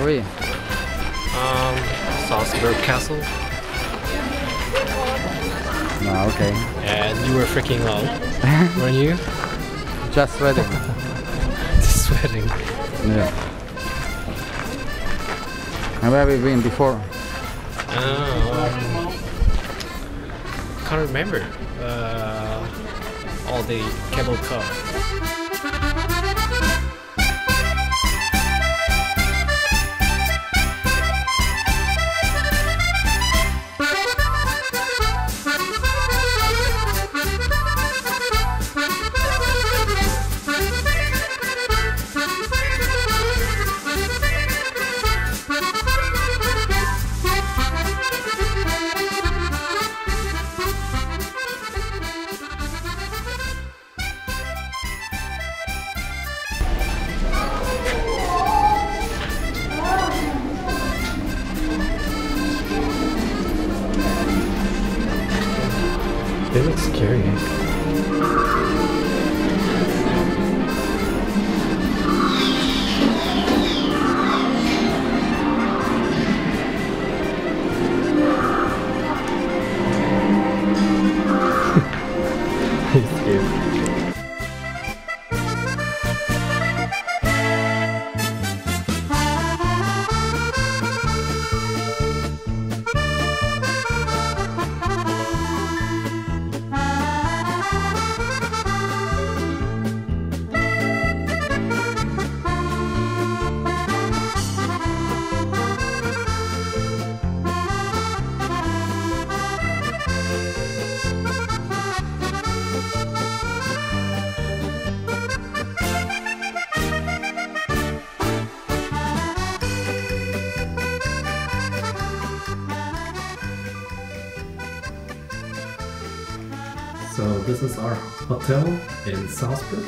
are we? Salzburg Castle. No, okay. And you were freaking out, weren't you? Just sweating. Just sweating. Yeah. And where have we been before? Can't remember. All the cable car. They look scary. He's scared. So this is our hotel in Salzburg.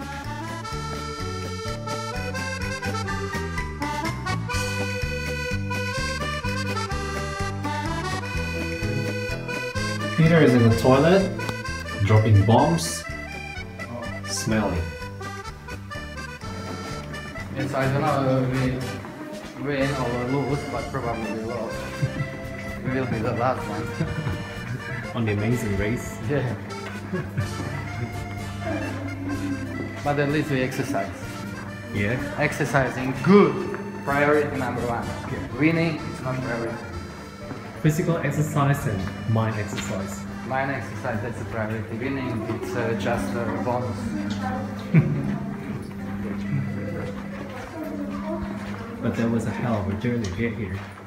Peter is in the toilet, dropping bombs, smelling. Yes, I don't know if we win or lose, but probably we will. We will be the last one. On the amazing race. Yeah. But at least we exercise. Yeah. Exercising, good. Priority number one. Winning is not priority. Physical exercise and mind exercise. Mind exercise, that's a priority. Winning, it's just a bonus. But that was a hell of a journey to get here.